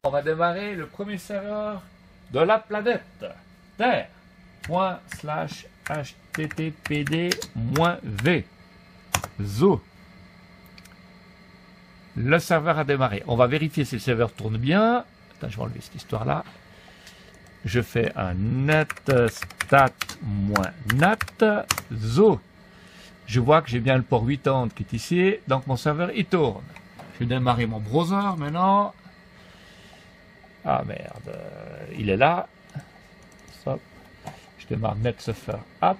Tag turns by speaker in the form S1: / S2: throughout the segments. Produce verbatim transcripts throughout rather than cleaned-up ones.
S1: On va démarrer le premier serveur de la planète Terre. Point slash httpd v. Zo. Le serveur a démarré. On va vérifier si le serveur tourne bien. Attends, je vais enlever cette histoire-là. Je fais un netstat-nat. Zo. Je vois que j'ai bien le port quatre-vingt-dix qui est ici. Donc mon serveur, il tourne. Je vais démarrer mon browser maintenant. Ah merde. Il est là. Stop. Je démarre NetSurfer App.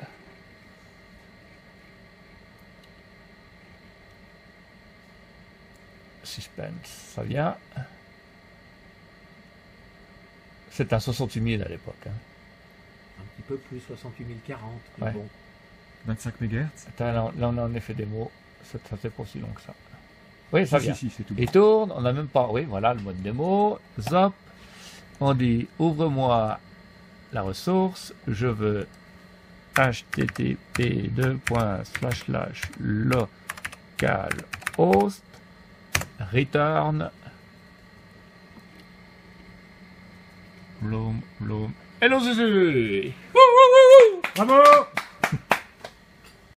S1: Suspense, ça vient. C'est un soixante-huit mille à l'époque. Hein.
S2: Un petit peu plus, soixante-huit mille quarante.
S1: Ouais.
S2: Bon.
S3: vingt-cinq mégahertz.
S1: Attends, là, là, on a en effet des mots. Ça, ça c'est pas aussi long que ça. Oui, ça
S3: Si,
S1: vient.
S3: si, si, c'est tout.
S1: Il tourne, on n'a même pas... Oui, voilà le mode démo. Zop. On dit, ouvre-moi la ressource. Je veux http localhost return bloom bloom hello Zuzu.
S2: Bravo!